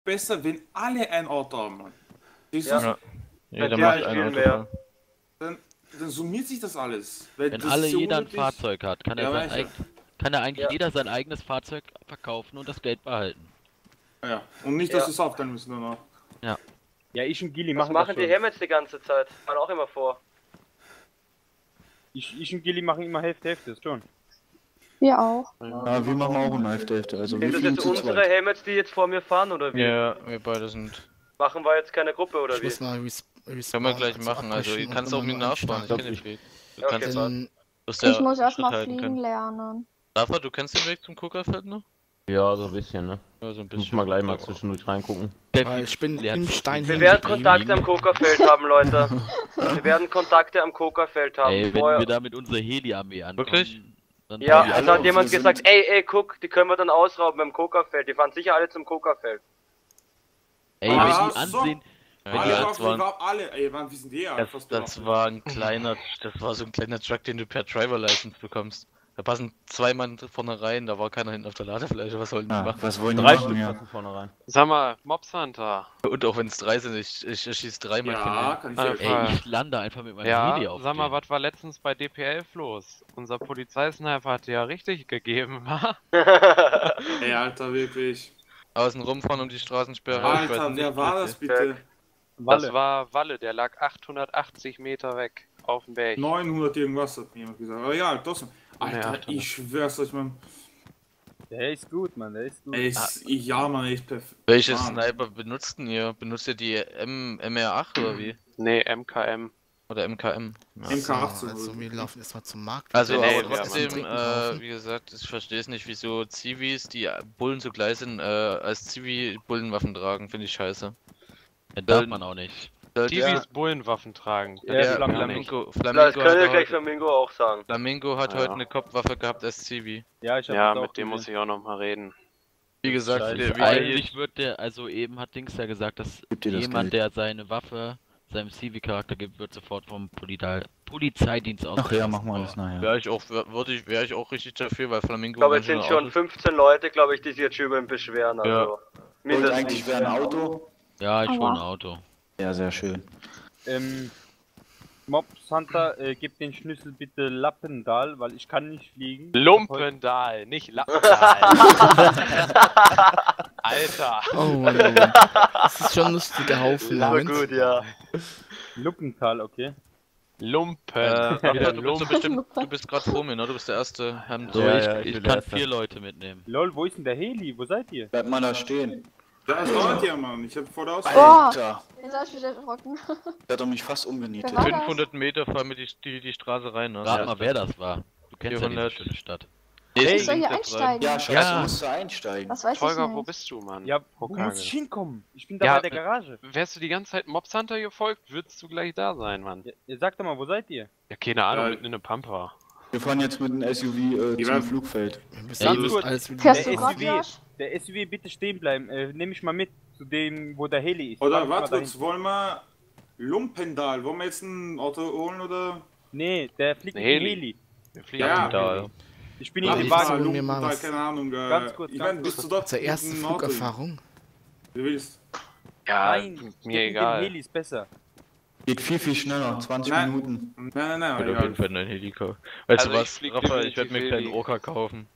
besser, wenn alle ein Auto haben, Mann. Ja. Jeder macht ein Auto voll. Dann summiert sich das alles. Weil Wenn das alle ist ja jeder ein unnötig. Fahrzeug hat, kann er Ja, sein kann er eigentlich jeder sein eigenes Fahrzeug verkaufen und das Geld behalten. Ja, und nicht, dass sie es aufteilen müssen danach. Ja, ich und Gilly Was machen machen das die schon. Helmets die ganze Zeit? Fahren auch immer vor. Ich und Gilly machen immer Hälfte, das schon. Wir auch. Ja, wir machen auch eine Hälfte. Also wir Sind das fliegen jetzt zu unsere zweit. Helmets, die jetzt vor mir fahren, oder wie? Ja, wir beide sind. Machen wir jetzt keine Gruppe, oder Ich wie? muss mal Können wir gleich machen, also ihr kannst auch mit nachfahren, ich kenne den Weg. Du Ja, kannst okay, Ich muss erstmal halten fliegen können. lernen. Rafa, du kennst den Weg zum Kokerfeld noch? Ja, so ein bisschen, ne? Ja, so ein Muss mal gleich mal zwischendurch reingucken. Weil ich bin im Stein Wir hängen werden geblieben. Kontakte am Kokerfeld haben, Leute. Wir werden Kontakte am Kokerfeld haben. Ey, wenn vorher. wir da mit unserer Heli-Armee ankommen... Wirklich? Dann Ja, fahren wir also alle hat jemand wir gesagt, sind- ey, guck, die können wir dann ausrauben beim Kokerfeld. Die fahren sicher alle zum Kokerfeld. Ey, Ah, wenn die so. ansehen... Ja, Alle, ja, auf, alle, ey, wann, wie sind die ja? das war so ein kleiner Truck, den du per Driver License bekommst. Da passen 2 Mann vorne rein, da war keiner hinten auf der Ladefläche, was sollen die Ja, machen? was wollen die 3 machen, Stück ja. passen vorne rein. Sag mal, Mobs Hunter. Und auch wenn es 3 sind, ich schieß 3 Mal Ja, kann ich Alter. helfen. Ey, ich lande einfach mit meinem Ja, Heli auf sag mal, den. was war letztens bei DP11 los? Unser Polizeisniper hat ja richtig gegeben, wa? Ey, Alter, wirklich. Außen rumfahren um die Straßensperre. ich weiß Alter, nicht, wer war was das bitte? Das war Walle, der lag 880 Meter weg auf dem Berg. 900 irgendwas hat mir jemand gesagt. Aber ja, trotzdem. Alter, Ja, ich schwör's euch, Mann. Der ist gut, Mann, der ist gut. Ey, ja, Mann, echt perfekt. Welche Mann. Sniper benutzt denn ihr? Benutzt ihr die MR8 oder wie? Nee, MKM. Oder MKM? MK18. So, oder also so. wir laufen erstmal zum Markt. Also, Nee, aber wir trotzdem, haben Trinken wie gesagt, ich verstehe es nicht, wieso Zivis, die Bullen zugleich sind, als Zivi Bullenwaffen tragen, finde ich scheiße. Das darf man auch nicht. Divis Bullenwaffen tragen. Ja, Der Flamingo. Flamingo, Das Flamingo, können wir hat, gleich heute, Flamingo auch sagen. Flamingo hat Ja. heute eine Kopfwaffe gehabt als Zivi. Ja, ich hab Ja, das auch mit dem muss gesehen. ich auch noch mal reden. Wie gesagt, Scheiße. Eigentlich wird der, also eben hat Dings ja gesagt, dass Gib dir das jemand, Geld. der seine Waffe seinem Civi-Charakter gibt, wird sofort vom Polizeidienst aus. Ach ja, machen wir alles nachher. wäre ich auch richtig dafür, weil Flamingo. Ich glaube, ganz es sind schöne schon Autos- 15 Leute, glaube ich, die sich jetzt über ihn beschweren. Also. Ja. Und Mindestens. eigentlich wäre ein Auto. Ja, ich hol ein Aua. Auto. Ja, sehr schön. Mobs Hunter, gib den Schlüssel bitte Lappendal, weil ich kann nicht fliegen. Lumpendal, nicht Lappendal. Alter. Oh Mann, oh Mann. Das ist schon ein lustiger Haufen. So Moment. gut, ja. Luppental, okay. Lumpen. Rafa, Wieder du bist gerade vor mir, ne? Du bist der erste Hemd. So, Ja, ich bin kann der Erste. 4 Leute mitnehmen. Lol, wo ist denn der Heli? Wo seid ihr? Bleibt mal da stehen. Ja, das dauert ja, Mann. Ich hab vor der Ausfahrt. Boah. Alter, Jetzt hab ich wieder erschrocken. der hat doch mich fast umgenietet. Wer war das? 500 Meter fahren wir die Straße rein, ne? Rat mal, wer das war. Du kennst ja diese 400. schöne Stadt. Ich soll hier einsteigen. Ja, scheiße, Ja. musst du einsteigen. Das weiß ich Holger, wo nicht. bist du, Mann? Ja, wo Hokage. muss ich hinkommen? Ich bin da Ja, bei der Garage. Wärst du die ganze Zeit Mobs Hunter gefolgt, würdest du gleich da sein, Mann. Ja, ihr sagt doch mal, wo seid ihr? Ja, keine Ahnung, Ja. mitten in einem Pampa. Wir fahren jetzt mit dem SUV Die zum werden- Flugfeld. Wir müssen Ganz alles- kurz. alles wieder Fährst Der du grad, SUV. Josh? Der SUV bitte stehen bleiben. Nehme ich mal mit zu dem, wo der Heli ist. Oder Fahr ich mal warte dahin. kurz, wollen wir Lumpendal? Wollen wir jetzt ein Auto holen oder? Nee, der fliegt Ein mit dem Heli. Heli. Wir fliegen Ja. Da. Ich bin in Ach, dem ich Wagen. fahr Wagen. Mir mal Lumpendal, was. keine Ahnung. Ganz kurz, Ich ganz meine, bist kurz. du dort zur ersten mit dem Auto? Flugerfahrung. Wie du willst. Ja, Nein, mir mit dem egal. Heli ist besser. Geht viel, viel schneller. 20 Nein. Minuten. Nein, Ich würde auf egal. jeden Fall einen Heli kaufen. Weißt Also du ich was, flieg Rafa, ich werde definitiv mir einen kleinen Heli. Orca kaufen.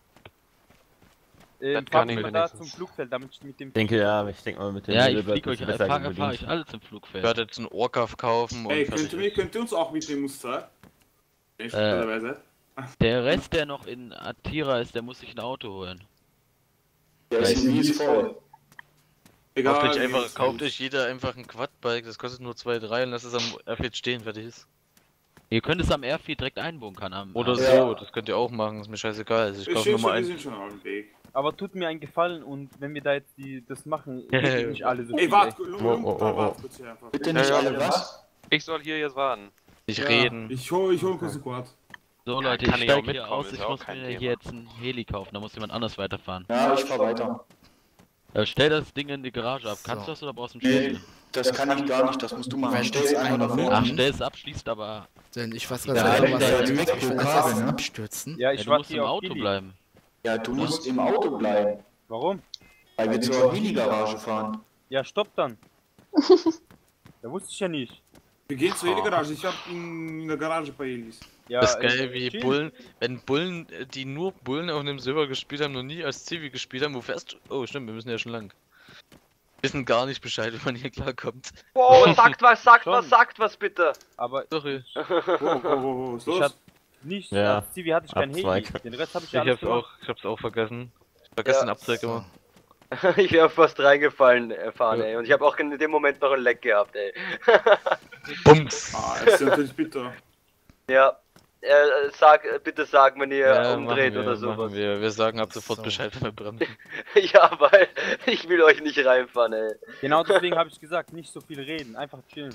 Das Fahr kann mich ich mal da zum wenigstens. Flugfeld, damit ich mit dem... Ich denke mal mit dem Ja, Heli ich bleibt fliege es euch, besser fahre bedient. ich alle zum Ich Flugfeld. werde jetzt einen Orca kaufen und Ey, fertig. könnt ihr uns auch mitnehmen, Muster? Wenn ich dabei seid? Der Rest, der noch in Atira ist, der muss sich ein Auto holen. Der SUV ist voll. Egal. Kauft euch jeder einfach ein Quadbike, das kostet nur 2,3 und lasst es am F jetzt stehen, fertig ist. Ihr könnt es am Airfield direkt einbunkern. Oder am- so, das könnt ihr auch machen, ist mir scheißegal. Also ich Ich kaufe stehe nur mal schon, wir einen. sind schon auf dem Weg. Aber tut mir einen Gefallen und wenn wir da jetzt das machen, nicht alle so Ey, viel, warte, ey. Lumpendal, warte kurz hier einfach. Bitte nicht Ja, alle was? Ich soll hier jetzt warten. Nicht Ja, reden. Ich hol kurz einen Quad. So Ja, Leute, kann ich ich auch steige hier mitkommen, aus, ist ich ja auch muss kein mir Thema. hier jetzt einen Heli kaufen, da muss jemand anders weiterfahren. Ja, ich fahr weiter. Stell das Ding in die Garage ab. Kannst du das oder brauchst du einen Nee, Schlüssel? das kann ich gar nicht, das musst du machen. Wenn Stell das es einfach einer nach will. Ach, hinten. stell es ab, schließt aber. Denn ich weiß Ja, gerade selber, da was ist ich Kabel, will erst ne? abstürzen. Ja, Ja, ich du warte musst im hier auf Auto Gilly. bleiben. Ja, du musst im Auto bleiben, Warum? weil wir zur Heli-Garage fahren. Ja, stopp dann. Da wusste ich ja nicht. Wir gehen zur Heli-Garage, ich hab in der Garage bei Helis. Ja, Das ist geil, wie chill. Bullen, wenn Bullen, die nur Bullen auf einem Silber gespielt haben, noch nie als Zivi gespielt haben, wo fährst du? Oh, stimmt, wir müssen ja schon lang. Wissen gar nicht Bescheid, wie man hier klarkommt. Wow, sagt Schon. was bitte. Aber Sorry. Wo ist ich los? hab nicht, Ja, als Zivi hatte ich kein Heli. Abzweig. Den Rest habe ich Ich ja alles gemacht. hab's auch vergessen. Ich vergesse Ja. den Abzweig immer. Ich wäre fast reingefallen, erfahren, Ja. ey. Und ich habe auch in dem Moment noch ein Leck gehabt, ey. Bums! Ah, das ist natürlich bitter. Ja. Bitte sag, wenn ihr umdreht oder sowas. machen wir. Wir sagen ab sofort So. Bescheid, wenn wir bremsen. Ja, weil ich will euch nicht reinfahren, ey. Genau deswegen habe ich gesagt, nicht so viel reden, einfach chillen.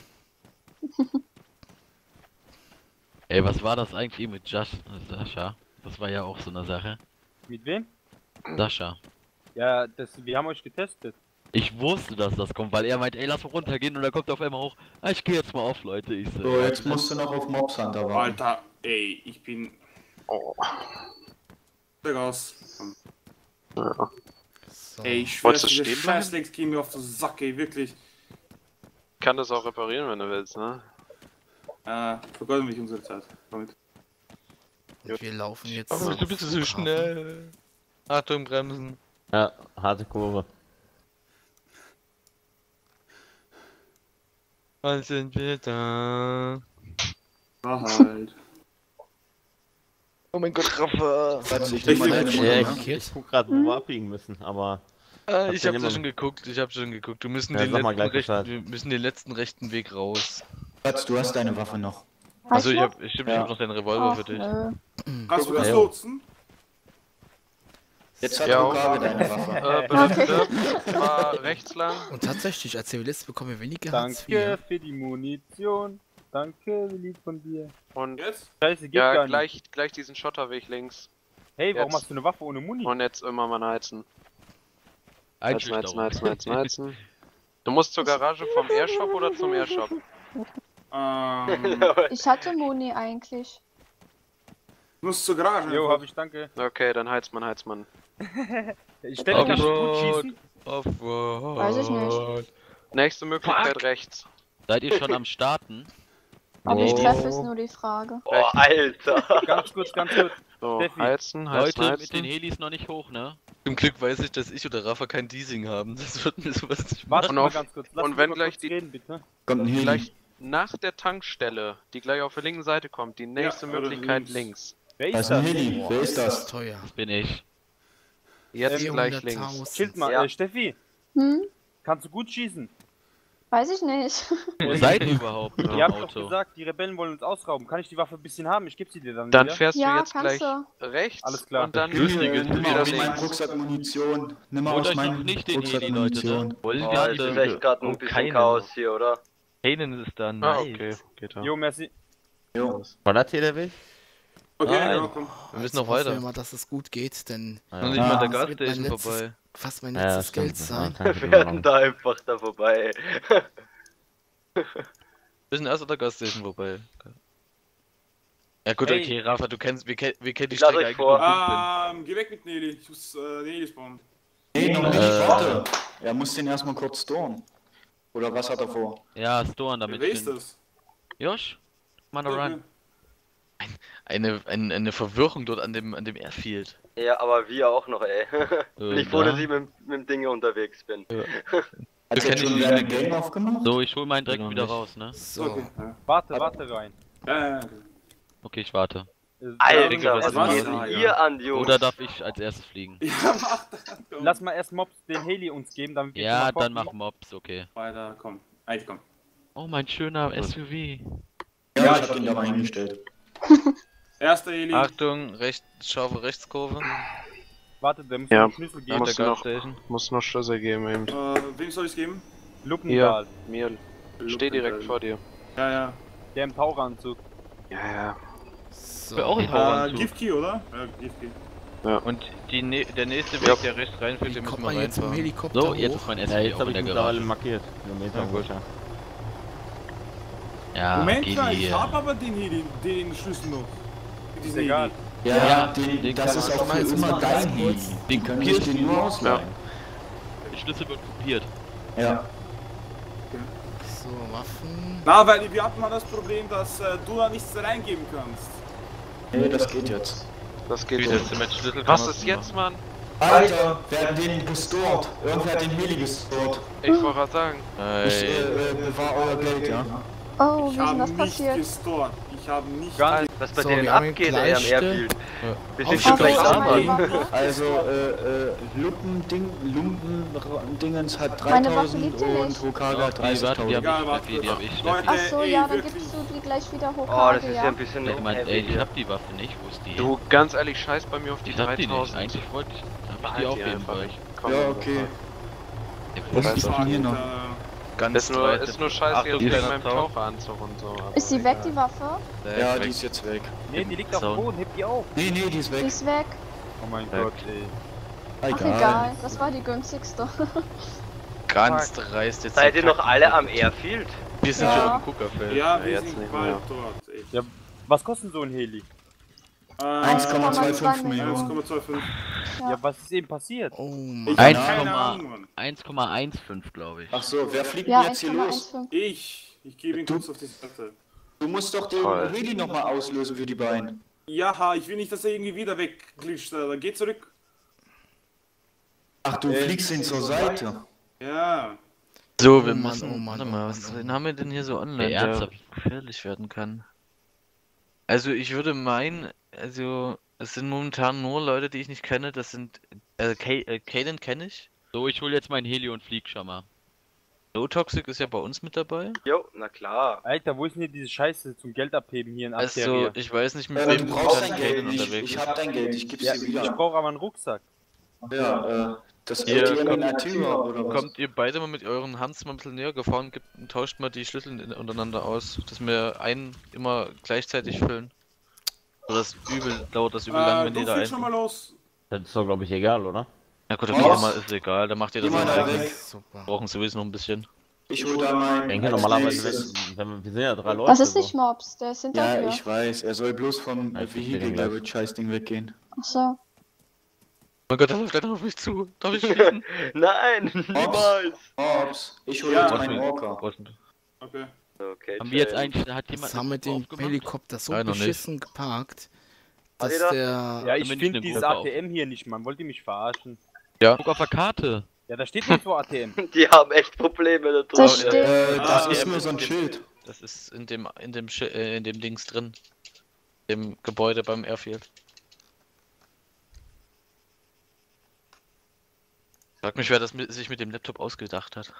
Ey, was war das eigentlich mit Sascha? Das war ja auch so eine Sache. Mit wem? Sascha. Ja, wir haben euch getestet. Ich wusste, dass das kommt, weil er meint, ey, lass mal runtergehen und dann kommt er auf einmal hoch. Ah, ich gehe jetzt mal auf, Leute. Ich So, jetzt musst du noch auf Mobs Hunter warten. Alter, ey, ich bin... Oh. Gas. So. Ey, ich schwör, Wolltest du diese stehen bleiben? Scheißlinks gehen mir auf den Sack, ey, wirklich. Ich kann das auch reparieren, wenn du willst, ne? Vergeude mich unsere Zeit. Damit. Und wir laufen jetzt. Aber du bist so auf schnell. Achtung, bremsen. Ja, harte Kurve. Wann sind wir da? Ah, halt. Oh mein Gott, Rafa! Ich nehme mal mal deine deine Mutter, Ja, ne? ich guck grad, wo wir abbiegen müssen, aber... Ich Habt ihr hab immer- schon geguckt, Wir müssen, Ja, den sag mal letzten gleich rechten, Bescheid. wir müssen den letzten rechten Weg raus. Schatz, du hast deine Waffe noch. Also ich noch? hab noch den Revolver für dich. Kannst du das Ja. lotsen? Jetzt hat Ja, Mugabe deine Waffe. Bitte, mal rechts lang. Und tatsächlich, als Zivilist bekommen wir weniger Hartz IV. Danke für die Munition. Danke, wie lieb von dir. Und Jetzt? Scheiße, geht ja, gar nicht. gleich diesen Schotterweg links. Hey, warum jetzt. hast du eine Waffe ohne Muni? Und jetzt immer mal heizen. Heizen. Einschüchterung. Du musst zur Garage vom Airshop oder zum Airshop? Ich hatte Muni eigentlich. Du musst zur Garage. Jo, einfach. hab ich, danke. Okay, dann heizt man. Ich stelle mich gut Offroad. schießen. Offroad. Weiß ich nicht. Nächste Möglichkeit rechts. Seid ihr schon am Starten? Ob ich treffe, ist nur die Frage. Oh, Alter. Ganz kurz. So, Steffi. heizen. Leute, mit den Helis noch nicht hoch, ne? Zum Glück weiß ich, dass ich oder Rafa kein Deasing haben. Das wird mir sowas nicht Warte Und mal auf- ganz kurz. Lass und mich wenn mal gleich kurz die- reden, bitte. Kommt ein Heli. Gleich nach der Tankstelle, die gleich auf der linken Seite kommt, die nächste oder Möglichkeit links. links. Wer Da ist ist ein das? Heli. Wer ist Das ist das? teuer. Bin ich. Jetzt gleich 400.000. links. Schild mal, Ja. Steffi, Hm? kannst du gut schießen? Weiß ich nicht. Wo seid ihr überhaupt mit dem Ihr habt doch Auto? gesagt, die Rebellen wollen uns ausrauben. Kann ich die Waffe ein bisschen haben? Ich geb sie dir dann Dann wieder. fährst du Ja, jetzt kannst gleich du. rechts Alles klar. und dann Lustige ist, Nimm mal wieder aus meinem links. Rucksack Munition. Nimm mal Holt aus euch doch meinem nicht den Rucksack Heli, Leute, Munition. ne? Wollen Oh, wir das ist echt gerade ein bisschen Chaos hier, oder? Keinen ist da, Ah, nice. okay, geht ja. Jo, merci. Jo. War das hier der Weg? Okay, Nein. ja, komm. Wir müssen noch Jetzt hoffen weiter. wir mal, dass es gut geht, denn Ah, Noch nicht Ja. mal der Das wird mein Gasstation letztes- vorbei. fast mein Ja, letztes stimmt, Geld das sein. war Wir werden da einfach da vorbei. Wir sind erst an der Gasstation vorbei. Ja gut, Hey. okay, Rafa, wir kennen die Ich Strecke lass euch eigentlich vor. nur gut, Geh weg mit Nelly. Ich muss Nelly spawnen. Nee, noch nicht. Warte. Er muss den erstmal kurz storen. Oder was hat er vor? Ja, Storen damit. Wer ist bin- das? Josh? Mann, run. Eine Verwirrung dort an dem Airfield. Ja, aber wir auch noch, ey. Bin ich froh, ja. dass ich mit dem Ding unterwegs bin. Hat er kenn schon ich seine Game aufgemacht? So, ich hol meinen direkt Noch wieder nicht. raus, ne? So, Okay. Ja. Warte rein. Okay. Okay, ich warte. Alter, was was machst macht du? ihr an, Jungs? Oder darf ich als erstes fliegen? Ja, mach das. Komm. Lass mal erst Mobs den Heli uns geben, damit wir Ja, schon mal dann mach gucken. Mobs, okay. Weiter, komm. Eigentlich komm. Oh, mein schöner SUV. Ja, ich hab ihn da mal hingestellt. Erster Heli. Achtung, scharfe Rechtskurve. Warte, der muss Ja, einen Schlüssel ja, geben. muss der noch- Gasstation. Muss noch Schlüssel geben eben. Wem soll ich's geben? Luppendahl, Mir. Steh direkt vor dir. Ja, ja. der im Taucheranzug. Ja, ja. so. Auch ein Taucheranzug. Giftkey, oder? Ja, Giftkey. Und der nächste Weg, der rechts reinführt, Wie den müssen kommt wir man jetzt vom reinfahren. Helikopter So, hoch? jetzt ist mein Ja, SUV jetzt auch habe in ich der mittlerweile Garage. markiert. Kilometer Ja, gut. ungefähr. Ja, Moment geh mal, ich hier. hab aber den Schlüssel noch. Mit Ist diesem egal. Heli. Ja, den das kann ist man auch für jetzt immer mal dein ganz Heli. kurz- Den können sich den nur ausleihen. Der Schlüssel wird kopiert. Ja. So, Waffen. Na, weil wir hatten mal das Problem, dass du da nichts reingeben kannst. Nee, das geht jetzt. Das geht Wie, jetzt. das mit Schlüssel kann Was man ist so jetzt, Mann? Alter, wer hat den gestort? Irgendwer hat den Heli gestort. Ich wollte gerade sagen. Ich bewahr euer Geld, ja? Oh, wie Ich ist denn habe das nicht passiert? gestort. Ich habe nicht. Was bei So, denen wir haben abgeht, eine ey, am Leichte. Airfield. Wir sind Auf schon gleich Straße. da, meine Mann. Waffe? Also, Lumpendingens hat Meine Waffe 3000 liegt hier und nicht. Hokaga hat Die, warte, die 30.000. Egal, hab ich, warte. Steffi, die hab ich, Leute, Steffi. Ach so, ey, ja, dann wirklich. gibst du die gleich wieder hoch. Oh, das ist ja ein bisschen Ich meine, ey, ich heavy. hab die Waffe nicht, wo ist die? Du, ganz ehrlich, scheiß bei mir auf die Ich hab die nicht, 3000. eigentlich wollte ich, hab ich Behalt die die aufheben einfach wollen. nicht. Komm, Ja, Alter. okay. Ja, Was ist denn hier noch? Ist nur scheiße Achtung, jetzt wegen kleiner meinem Tauch. Taucheranzug und so. aber Ist die weg, egal. die Waffe? Ja, die ist jetzt weg. Nee, die liegt auf dem So. Boden, heb die auf. Nee, die ist Die weg. ist weg. Oh mein Weg. Gott, ey. Ach egal, das war die günstigste. Ganz dreist jetzt. Seid so ihr noch kacken. alle am Airfield? Wir sind Ja. schon auf dem Cookerfeld. Ja, wir jetzt sind nicht bald mehr. dort. Ey. Ja, was kostet so ein Heli? 1,25 Millionen. 1,25. Ja, was ist eben passiert? Oh Ich Mann. hab keine Ahnung, Mann. 1,15 glaube ich. Ach so, wer fliegt Ja, denn jetzt hier los? 1,15. Ich gebe ihn kurz auf die Seite. Du musst doch den Toll. Heli nochmal auslösen für die beiden. Ja, ich will nicht, dass er irgendwie wieder wegglitscht. Dann geh zurück. Ach, du fliegst ihn zur Seite. Ja. So, wir Oh Mann, müssen. oh Mann, Warte oh mal, Mann, was oh Mann. haben wir denn hier so online, Ey, der ernsthaft? gefährlich werden kann? Also, ich würde meinen, also, es sind momentan nur Leute, die ich nicht kenne. Das sind. Kaden kenne ich. So, ich hol jetzt mein Heli und flieg schon mal. No Toxic ist ja bei uns mit dabei. Jo, na klar. Alter, wo ist denn hier diese Scheiße zum Geld abheben hier in Also, Arteria? ich weiß nicht, mit Du wem brauchst momentan dein Geld Kaden nicht. unterwegs Ich ist. hab dein Geld, ich geb's Ja, dir ich wieder. brauche aber einen Rucksack. Ja, das Hier, ATM in kommt- Arteria oder was? Kommt ihr beide mal mit euren Hans mal ein bisschen näher gefahren, tauscht mal die Schlüssel untereinander aus, dass wir einen immer gleichzeitig füllen. Oder das dauert das übel lang, wenn Du jeder fliegst schon einen. mal los. Das ist doch, glaube ich, egal, oder? Ja gut, Was? okay, mal ist egal, dann macht ihr das Geh mal auch da weg. weg. Super. Brauchen sowieso noch ein bisschen. Ich hol da mein. Ich denke als normalerweise, nächstes. wir sind ja 3 Leute. Das ist so. nicht Mobs, der ist hinter Ja, dir. ich weiß. Er soll bloß vom Ja, ich verstehe Vehikel, den der gleich. wird Scheißding weggehen. Achso. Oh mein Gott, der läuft gleich noch auf mich zu. Darf ich schießen? Nein, niemals. Ops, ich hol Ja. jetzt meinen Orca. Okay. Okay, Haben wir jetzt chill. eigentlich, hat jemand Das haben wir den aufgemacht? Helikopter so Nein, noch nicht. beschissen geparkt, dass Wart ihr da? der... Ja, ich Zumindest finde eine dieses Gruppe auf. ATM hier nicht, man. Wollt ihr mich verarschen? Guck auf der Karte. Ja, da steht nicht so ATM. Die haben echt Probleme da drin. Das steht. Das Ah, ist ja, nur so ein Schild. Das ist in dem Dings drin. Im Gebäude beim Airfield. Frag mich, wer das sich mit dem Laptop ausgedacht hat.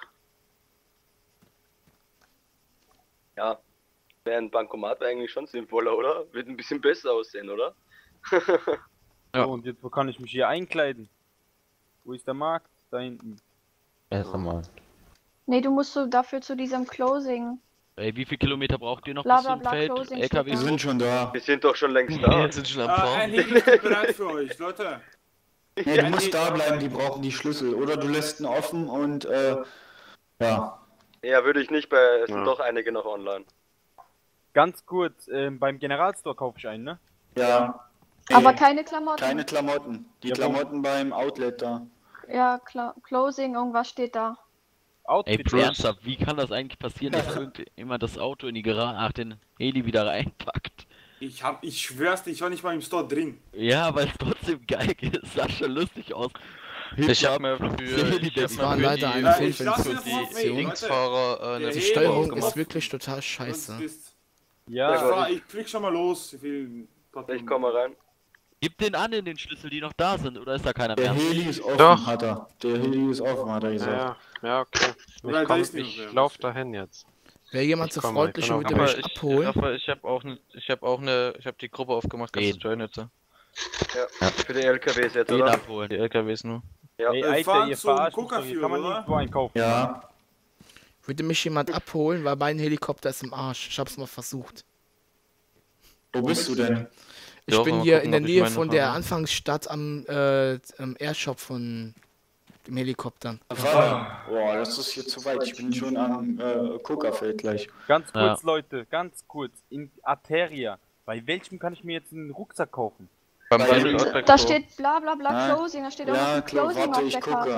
Ja. Wäre ein Bankomat wäre eigentlich schon sinnvoller, oder? Wird ein bisschen besser aussehen, oder? Ja. So, und jetzt, wo kann ich mich hier einkleiden? Wo ist der Markt? Da hinten. Erst einmal. Nee, du musst so dafür zu diesem Closing. Ey, wie viele Kilometer braucht ihr noch Bla, bis bla, zum bla, Feld? Closing LKW Wir steht sind schon da. Wir sind doch schon längst Ja, da. jetzt sind schon am Ein Fahren. Heli ist bereit für euch, Leute. Nee, du musst da bleiben, die brauchen die Schlüssel. Oder du lässt ihn offen und ja. Ja, würde ich nicht, weil es sind Ja. doch einige noch online. Ganz kurz, beim Generalstore kaufe ich einen, ne? Ja. Aber Nee, keine Klamotten. keine Klamotten. Die Ja, Klamotten beim Outlet da. Ja, Closing, irgendwas steht da. Ey, Outfit. Bro, ernsthaft, wie kann das eigentlich passieren, dass irgendjemand das Auto in die Garage, ach, den Heli wieder reinpackt? Ich schwör's dir, ich war nicht mal im Store drin. Ja, weil es trotzdem geil ist, sah schon lustig aus. Ich hab mir Das war leider eine ich lasse Fehlfunktion. das noch weg, Leute. Linksfahrer eine Der Die Heli Steuerung aufgemacht. ist wirklich total scheiße. Ja, Ich flieg schon mal los. Ich komme rein. Gib den an in den Schlüssel, die noch da sind, oder ist da keiner Der mehr? Heli ist offen, Doch. hat er. Der Heli ist offen, hat er gesagt. Ja, okay. Oder Ich, da ist nicht ich mehr. lauf dahin jetzt. Wäre jemand Ich so komme, freundlich ich und bin würde auch mich Aber abholen? Rafa, ich hab die Gruppe aufgemacht, kannst du Wen? joinen jetzt. Ja, für die LKWs jetzt, Den oder? abholen. Die LKWs nur. Ja. ey, fahren Alter, ihr zum verarscht mich doch, hier Coca-Fuel, kann man oder? nirgendwo einkaufen. Ja. Würde mich jemand abholen, weil mein Helikopter ist im Arsch. Ich hab's mal versucht. Wo bist du denn? Ich Ja, bin mal hier gucken, in der ob ich Nähe meine von noch der habe. Anfangsstadt am Airshop von dem Helikoptern. Boah, das ist hier zu weit. Ich bin schon am Coca-Feld gleich. Ganz Ja. kurz, Leute, ganz kurz. In Arteria. Bei welchem kann ich mir jetzt einen Rucksack kaufen? Beim Bei Battle dem- Outback Da Pro. steht bla bla bla Ah, Closing, da steht ja, irgendwas mit klar, Closing warte, auf ich der gucke. Karte.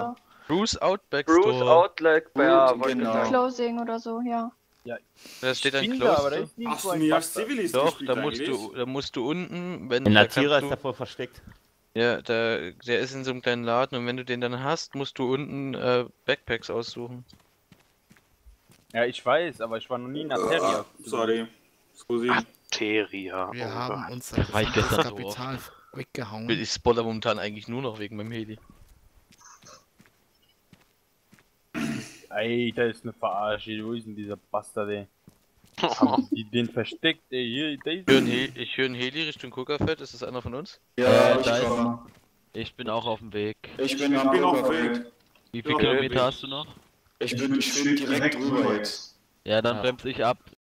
Bruce Outback Bruce Store. Outlet, ja, Gut, wollte ich genau. sagen. Closing oder so, ja. Da steht ein Finde, aber da Close. ist nirgendwo Hast du ein nie als Bastard. Zivilist Doch, gespielt da musst du unten, wenn In da der Tira kannst ist du, er voll versteckt. ja, der ist in so einem kleinen Laden und wenn du den dann hast, musst du unten Backpacks aussuchen. Ja, ich weiß, aber ich war noch nie in Ateria. Sorry. Scusi. Teria. Wir haben uns Da war ich das gestern so Kapital weggehauen. Ich spoiler momentan eigentlich nur noch wegen meinem Heli. Ey, da ist eine Verarsche. Wo ist denn dieser Bastard, ey? Haben die den versteckt, ey? Hier, da ist Ich höre einen Heli Richtung Kuckerfeld, ist das einer von uns? Ja, ich da ist- komme. Ich bin auch auf dem Weg. Ich bin am bin auf Bürgerweg. Wie viele Ja, Kilometer ich- hast du noch? Ich bin direkt drüber jetzt. Ja, dann Ah. bremse ich ab.